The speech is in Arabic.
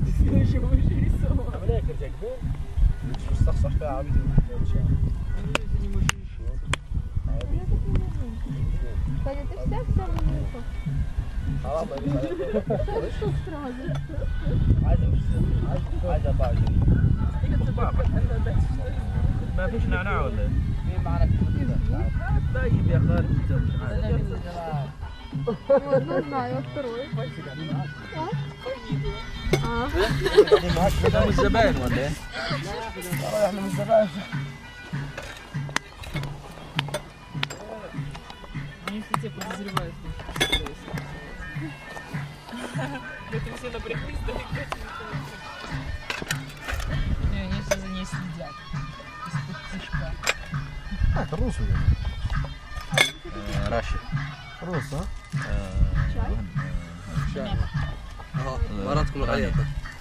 عملية كرجع كبير تستخسر فيها عبيد ما فيش نعناع ولا ايه؟ معنا طيب يا خالد انت مش عارف والله معي اكتر احنا مش زباين ولا ايه؟ لا احنا مش زباين Все подозревают. Это все напряглись, далеко. Они все за ней следят. Из-под тишка. Это русу Раши. Рус, а? Чай? مرات كل غيرت